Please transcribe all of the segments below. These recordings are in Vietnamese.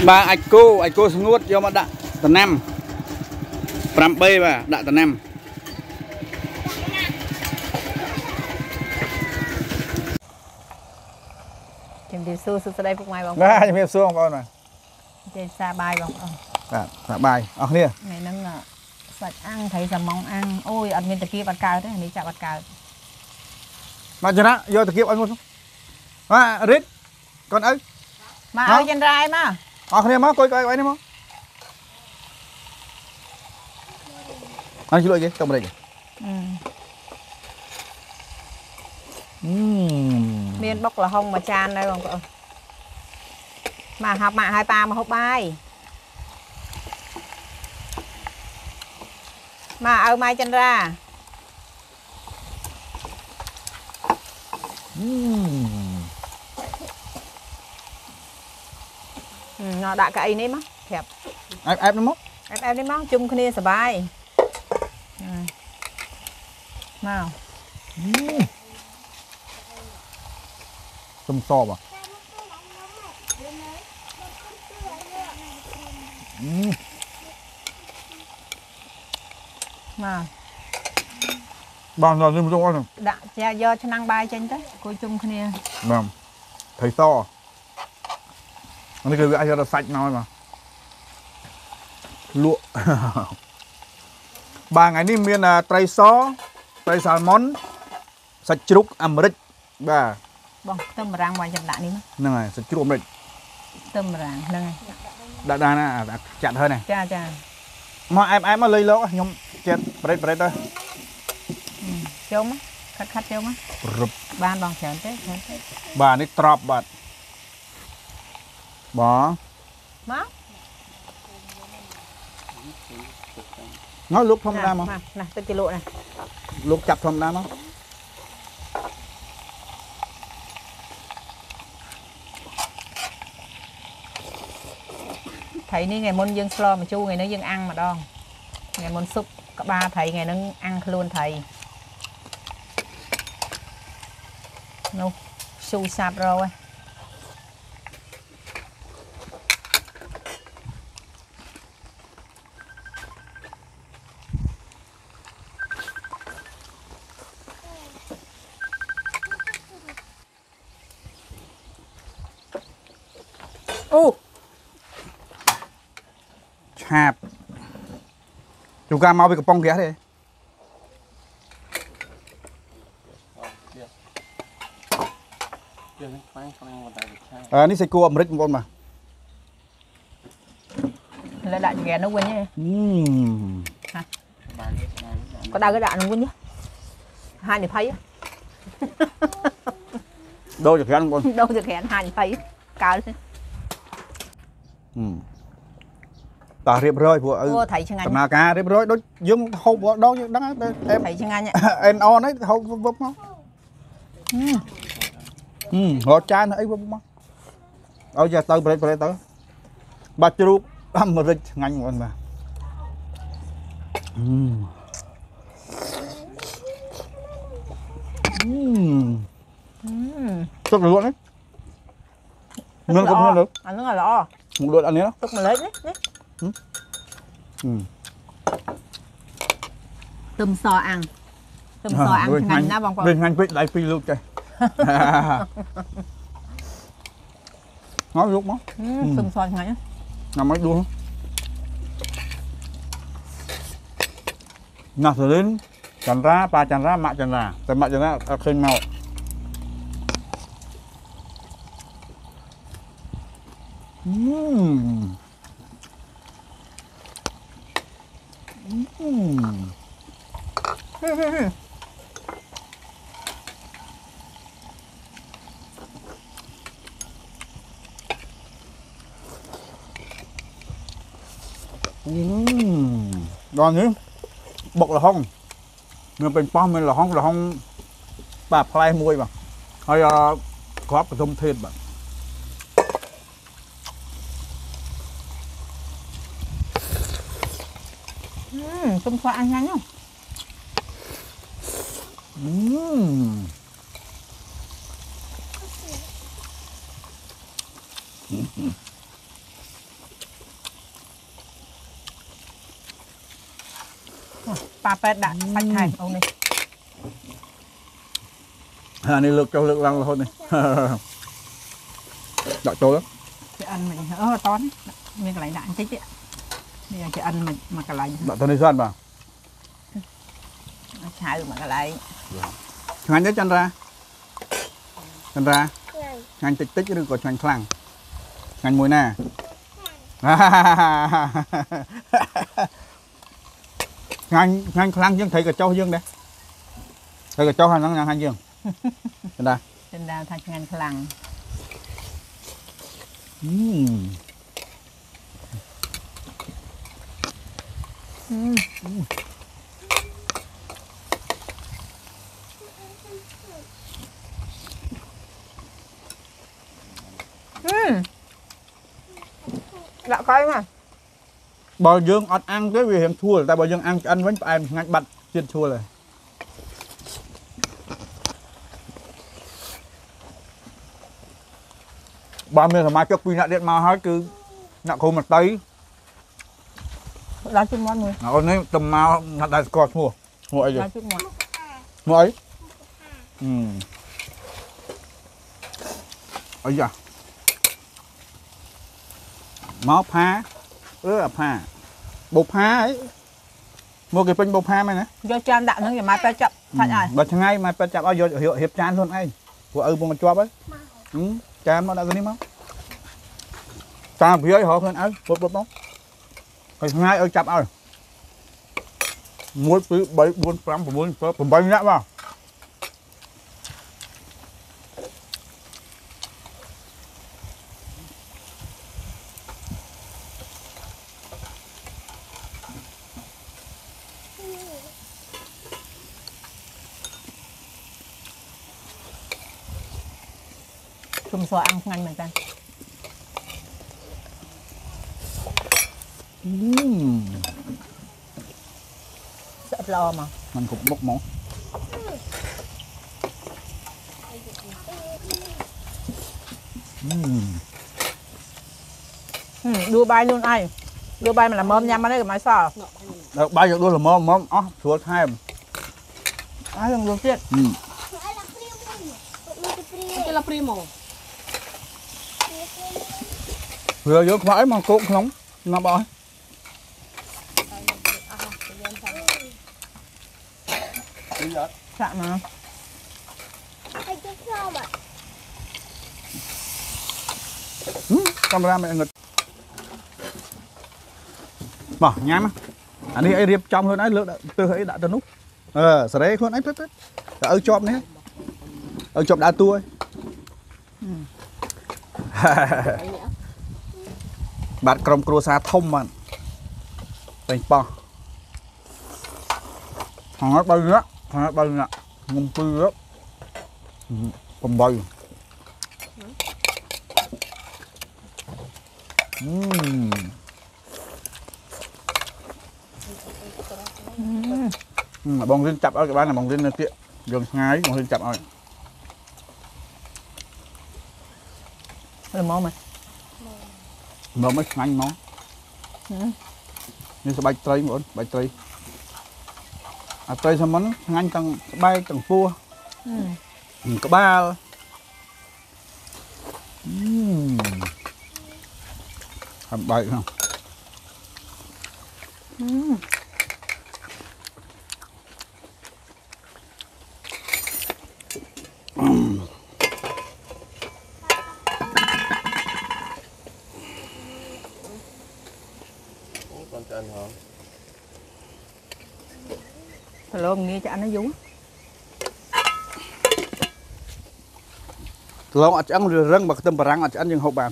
Ba ạch cô nuốt vô mà đạ tận 5 5 b bà đạ tận 5 chìm điều xưa đây phục mai bông ba chìm điều xưa không con mà chơi xa bài bông dạ bài nè này nâng sạch ăn thấy sầm mong ăn ôi ăn bên kia bát cào thế này chả bát cào mà cho nó vô kia ăn luôn à rít con ấy mà ơi chân rai mà nè má coi ấy nè má ăn chỉ lỗi gì trong đây miên bốc là hông mà chan đây bông mà học mạ hai ta mà hộp bài mà ở mai chân ra nó đã cái này mà thẹp ép nó móc ép đấy móc chung kia sờ bài nào tôm so à mà bằng rồi nhưng không ăn đã do cho năng bài trên đấy coi chung kia vâng thấy to nó cứ ai cho nó sạch nói mà lụa 3 ngày ní miền tây xó tây salmon sạch trúc Americ bà bông tôm rang ngoài chặt đạn đi nè này sạch trúc Americ tôm rang nè đã nè chặt hơn này cha mà em mà lấy lỗ nhung chết bread thôi chôm á khách chôm á ban bằng chén thế bà này trọp bật bỏ má nó lúc không ra mà nè tới kilo này lúc chặt không ra mà thấy đi ngày môn dương slo mà chu ngày nó dương ăn mà đo ngày môn súp cả ba thầy ngày nó ăn luôn thầy nó su sạp rồi chạp chúng ta mau bị cái bông ghé đi ní sẽ cua Americ con mà là đại ghé nó quên nhé có đau cái đạn nó quên nhé hai này thấy đâu được ăn con đâu được hẹn hai thấy cao ta riệp rơi của thầy chẳng anh cá riệp rơi đó dương hộp đó đắng em thầy chẳng anh em on ấy hộp vấp nó ngọt chai nó ấy vấp nó ở giờ tới tới ba chú Americ ngành con mà tốt luôn đấy nướng cũng được ăn nó là lo một đợt ăn nữa tốt mà lấy đấy tôm sò ăn ngành na bằng bên ngành lại phi luôn chơi nói lúc đó tôm sò ngành nằm mấy đuôi nào rồi đến chăn ra ba chăn ra mạ chăn raแต่mạ chăn ra khơi màu đó nhé bọc là không mìnhเป็นป้อมมันlà khôngปลาพลายมวยบ่hayครอบกับทมเทศบ่ tôm sò ăn nhanh không ba pet đã sạch thành ông này này lược cho lược lăng là thôi này đợi tôi đó chị ăn mình tón miếng cái đạn thích đấy bây giờ chị ăn mình mà cái lạnh đợi tôi đi xoan vào chả được mà cái lạnh ngành đấy chân ra ngành tích tích đừng có ngành khlang ngành mùi nè ngành khlang dương thấy cả châu dương đấy thấy cả châu hàng hành dương chân ra trên đào thành ngành khlang dạ coi mà bò dương ọt ăn cái vì hiểm thua tại bò dương ăn với em ngạnh bật tiền thua rồi ba mươi mai cho quy nạ điện mà hết cứ nạ khô mặt tây đó chút món mùi nó này tầm mau nạ đại cọt mua ấy đó rồi chút món mua ấy ấy da máu phá phá bột phá ấy mua cái pin bột phá mày nè do chan đạn nó thì mai phải chậm thật rồi bật ngay mai phải chạm ao vô hiệp chan luôn ấy của buông cho ấy chan nó đã cái không ta phía ấy họ hơn ấy bột bóng rồi ngay ở chạm ơi muối từ 7 4 5 4 7 nhá vào chùm xoa ăn ngành mình ta sợ lo mà mình cũng bốc món đua bay luôn ai đua bay mà làm mơm nhắm ở đây cái máy xò được bao giờ đua là mom chuột hai ai không được chuyện Aquela primo. vừa vô phải mà cũng không nó bỏ chạm mà camera mẹ ngực bỏ nhám anh đi ấy riệp trong hơn ấy lượng từ ấy đã từ nút sau đấy hơn ấy hết ở chọp này ở chọp đã tua bạn cầm cua xa thông mà thành bò hàng bao nhiêu hàng bao nhiêu ngon tươi lắm còn bay bông riêng chập ở cái bán là bông riêng kia gần ngay bông riêng chập rồi là món mà nó mới nhanh nó như bay tây muốn bay tây tây sao món nhanh tầng bay tầng cua có ba hầm bay không hello nghe cho anh nó vú lâu ăn răng bạc tâm răng ăn nhưng hậu bàn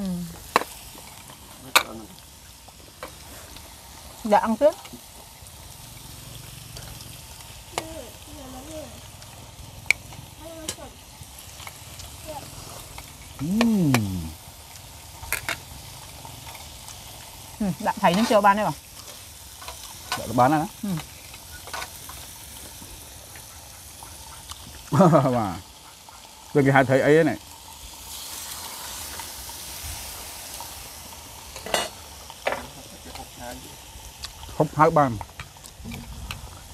dạ ăn trước đã thấy nó chưa ban đấy bảo bán này mà rồi cái hai thấy ấy này hốc hai bàn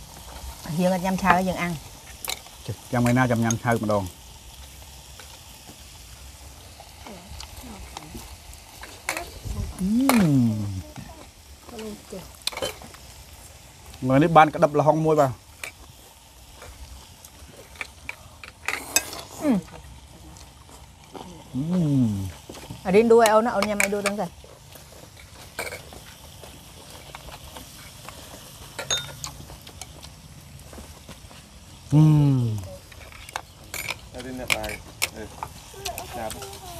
dương nhâm cháo dương ăn Trong ngày nào chăm nhâm cháo một đòn. Người đi ban cái đập là hong môi vào. ở đi đuôi ôn nó nhâm ai đuôi đứng rồi. Đây là bài. Chào.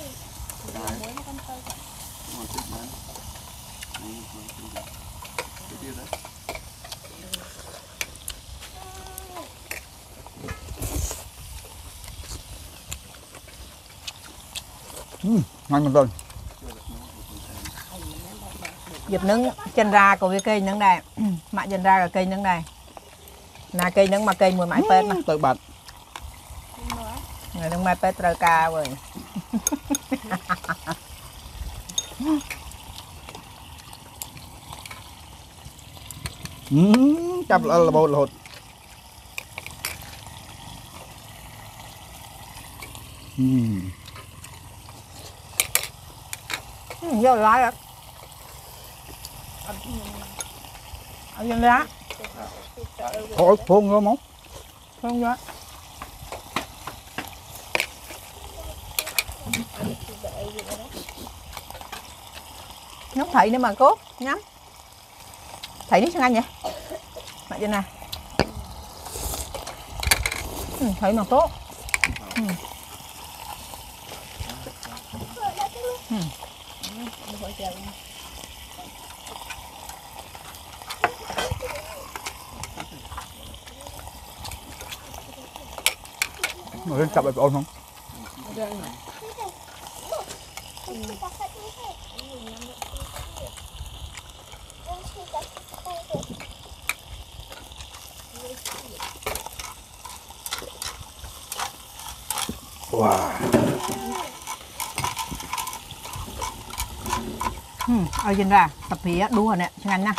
Ngon lắm rồi. Dịp nướng chân ra của cái cây nướng đây. Mạ chân ra là cây nướng đây. Là cây nướng mà cây mùi mãi pết mà. Tới bạn. Người nướng mãi pết rơi ca rồi. Chắp là bột lột. Vô lái rồi. Ở trên lá. Thôi phun vô món. Không đó. Nhóc thấy nữa mà cốt nhắm. Thấy đi sang anh vậy. Mẹ trên này. Thấy mà cốt. Rồi lên cặp lại ôn không? Wow. Ở trên ra tập phía đua nè sang anh nè.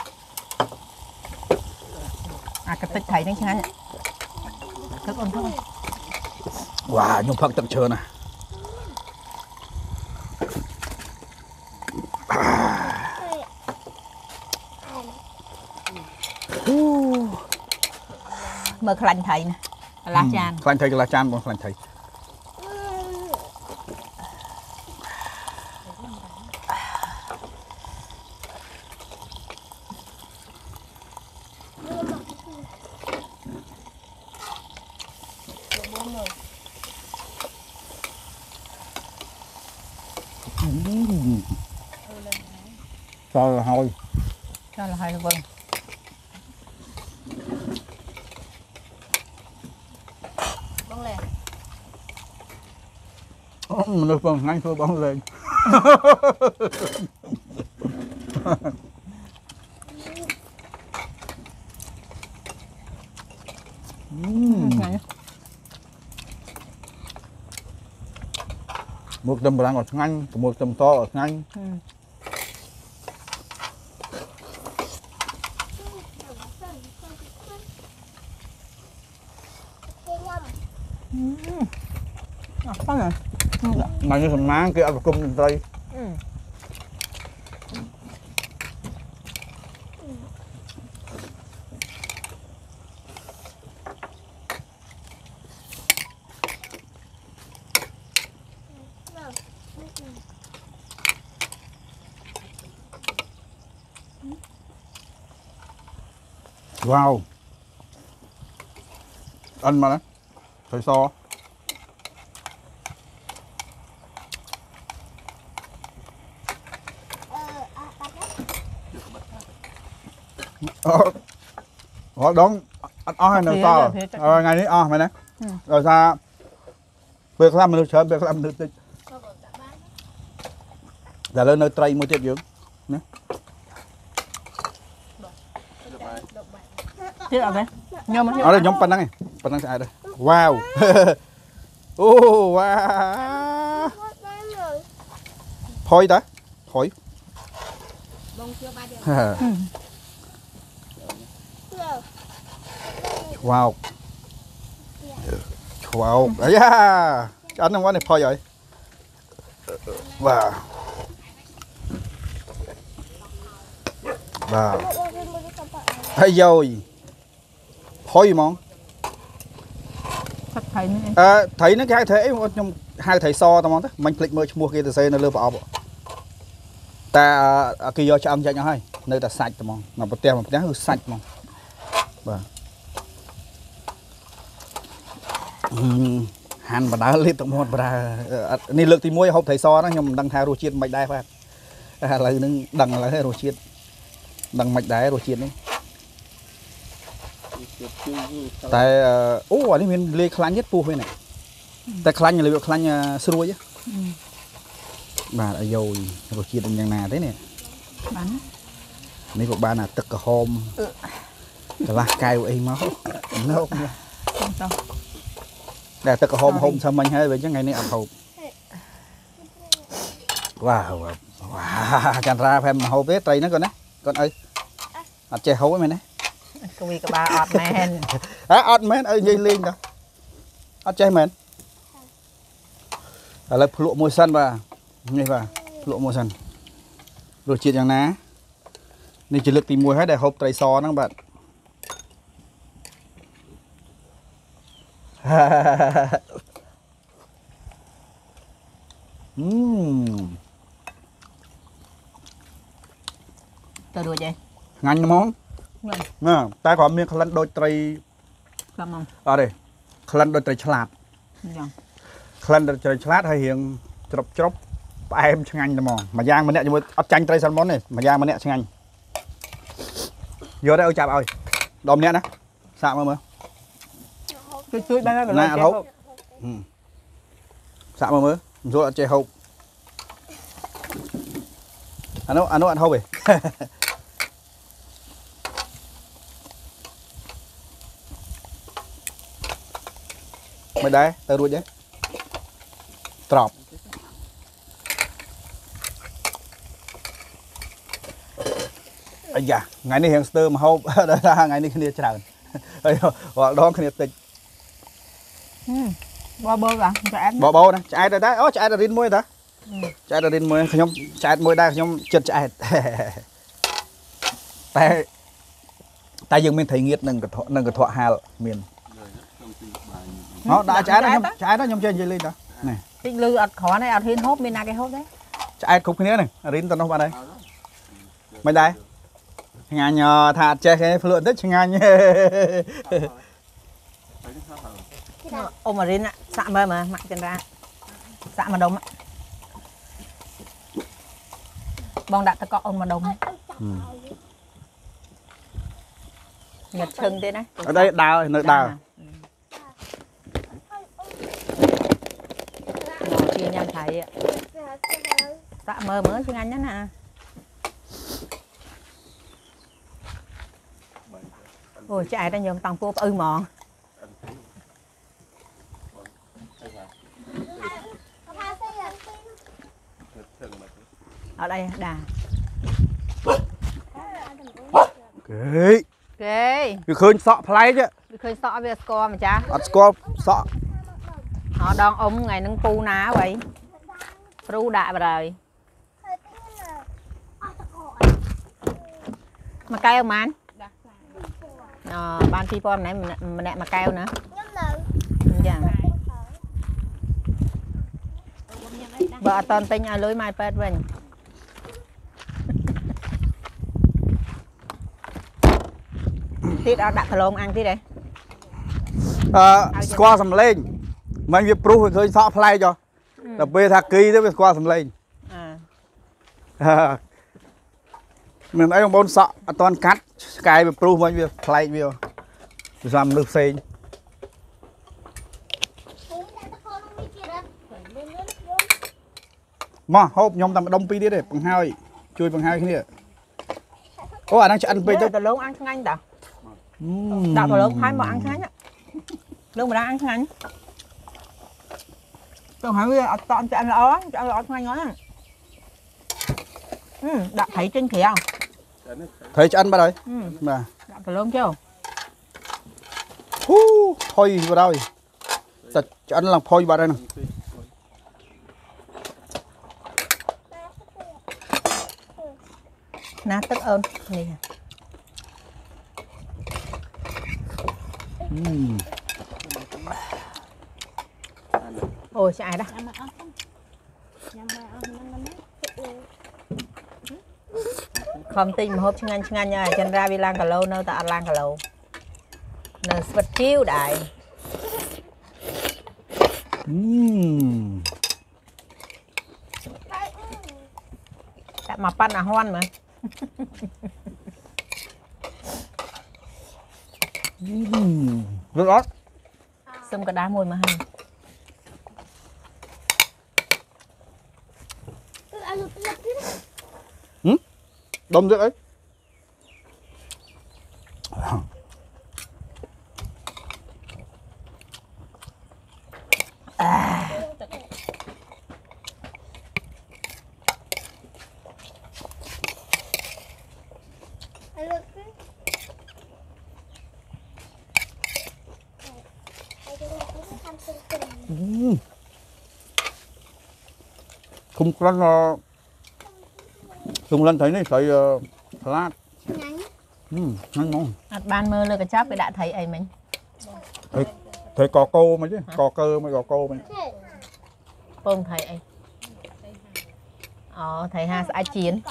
À cái tích thấy đấy sang anh. Thức ôn thức ôn. Wow, nhung phật tận chờ nè. Mơ khăn thầy nè. Lá chan. Khăn thầy là chan còn khăn thầy. Cho là thôi. Cho là hơi vâng. Bông lên. Mình được vâng, ngay thôi bóng lên. Một tầm blang ở ngay, một tầm to ở ngay. Có rồi. Mà như thằng má kia ăn cung đây. Wow. Ăn mà đấy. Thấy so. Họ đón hai nơi to. Ngàyนี้mày này. Rồi sao? Việc làm mình sợ việc làm được. Giờ lên nơi tây mua tiếp dưỡng. Tiếp ở đây. Nhôm Ở đây nhóm pan này. Pan năng ai đây? Wow. Wow. Thôi ta. Thôi. wow wow ấy da ăn trong quán này phơi vậy và thấy rồi phơi món thấy nữa thấy nó cái thế trong hai thầy so tao món đó mình click mới mua kia từ xe nó lừa bọc ta kia do cho ăn cho nhau hay nơi ta sạch tao món mà bột teo mà hư sạch món và hành và đá liên tục một và ni lực thì muối hộp thầy so đó nhưng đăng thao rùa chiên mạch đai phát là nó đằng là rùa chiên đằng mạch đai rùa chiên đấy tại ở đây mình lê khăn nhất phu này tại khăn là liệu khăn sôi chứ bà đã dầu rùa chiên đằng nhà thế này bắn mấy của ba là tất cả hôm là cay của em máu nó không để tất cả hôm sao mình hay về chứ ngày nay ăn hộp wow chăn ra phải hộp đấy tây nó còn đấy con ơi ăn chè hấu với mày đấy cái gì các bà ọt men ọt men ơi dây lên đó ăn chè men là lụa môi xanh và như vậy lụa môi xanh rồi chuyệnយ៉ាងណានេះជាលើកទី1ហើយដែលហូបត្រីសហ្នឹងបាទទៅរួចហើយងាញ់ហ្មងណាតែក៏មានក្លិនដូចត្រីខ្លាំងហ្មងអត់ទេក្លិនដូចត្រីឆ្លាតយ៉ាងក្លិនដូចត្រីឆ្លាតហើយរៀងច្រប់ផ្អែមឆ្ងាញ់តែហ្មងមួយយ៉ាងម្នាក់ជាមួយអត់ចាញ់ត្រីសាល់ម៉ុនទេមួយយ៉ាងម្នាក់ឆ្ងាញ់យកទៅឲ្យចាប់ឲ្យដល់ម្នាក់ណាសាកមើលជួយបានហើយណាអត់ហូបសាកមើលមិនស្រួលអត់ចេះហូបអានោះអត់ហូបទេមិនដែរទៅរួចទេត្រប់អាយ៉ាថ្ងៃនេះរៀងស្ទើរមកហូបដល់ថាថ្ងៃនេះគ្នាច្រើនហើយរាល់ដងគ្នាតិចបបោចាឆ្អែតបបោណាឆ្អែតដែរអូឆ្អែតរិនមួយតាឆ្អែតរិនមួយខ្ញុំឆ្អែតមួយដែរខ្ញុំចិត្តឆ្អែតតែយើងមានត្រីងៀតនិងកន្ទក់ហាលមានដាក់ឆ្អែតខ្ញុំចេះនិយាយលេងតានេះតិចលឺអត់គ្រាន់ទេអត់ហ៊ានហូបមានណាគេហូបទេឆ្អែតគ្រប់គ្នាហ្នឹងរិនទៅនោះបាត់ហើយមិនដែរឆ្ងាញ់ថាអត់ចេះគេភ្លក់បន្តិចឆ្ងាញ់អូម៉ារីនសាក់មើលមើលម៉ាក់ចិនរ៉ាសាក់ម្ដុំបងដាក់ទឹកកកអូនម្ដុំញ៉ាត់ឈឹងទេណាអត់ទេដើរនៅដើរជាញ៉ាំថៃសាក់មើលឆ្ងាញ់ណាស់អូឆ្អែតតែខ្ញុំតាំងពោះផ្អឺហ្មងអត់អីដាគេវាឃើញសក់ប្លែកវាឃើញសក់វាស្គាល់ម្ចាស់អត់ស្គាល់សក់ដងអ៊ំថ្ងៃហ្នឹងពូណាអ្វីព្រូដាក់បាហើយមកកែវម៉ានបាន2000ម្នាក់មកកែវណាយ៉ាងបើអត់តន់ទិញឲ្យលុយមកប៉ែតវិញទៀតអត់ដាក់ប្រឡងអាំងទៀតទេស្គាល់សំឡេងមិនវាព្រុសវាឃើញសក់ប្លែកចុះដល់ពេលថាគីទៅវាស្គាល់សំឡេងមិនអីបងប្អូនសក់អត់តន់កាត់ឆ្កែវាព្រុសវិញវាប្លែកវាសំមនុស្សផ្សេងមកហូបខ្ញុំតែម្ដុំពីរទៀតទេបង្ហើយជួយបង្ហើយគ្នាអូអាហ្នឹងឆ្អិនពេកទៅប្រឡងអាំងឆ្ងាញ់តាដាក់ប្រឡងផាយមកអាំងឆ្ងាញ់លងម្ដងអាំងឆ្ងាញ់ទៅហើយវាអត់តន់ឆ្អិនល្អឆ្ងាញ់ហ្នឹងដាក់ត្រីចេញក្រៅត្រីឆ្អិនបាត់ហើយបាទដាក់ប្រឡងចូល thôi vào đâu ta ăn là thôi vào đây nè nát tức ơn nè ôi chạy đó không tin mà hộp chăng anh nha chân ra vi lang cả lâu nơi ta lang cả lâu nơi vật chiếu đại đã mà pan là hoan mà rất ớt xâm cả đá môi mà hay đông rất ấy không lên thấy này thấy salad ngon ngon ban mơ lên cái chóp cái đã thấy ấy mình thấy cò cô mà chứ cò cơ mới cò cô mà không thấy ấy thầy ha sẽ chiến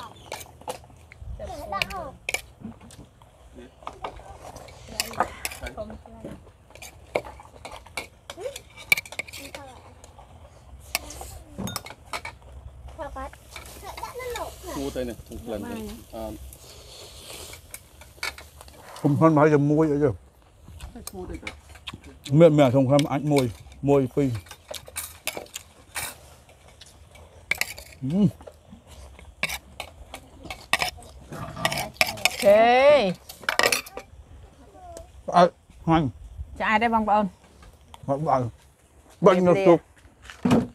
mua tay này lần này không hơn mấy giờ muối nữa chứ miệng mẹ không hơn ăn muối phi ok hoành cho ai đấy bông bông bệnh nó sụp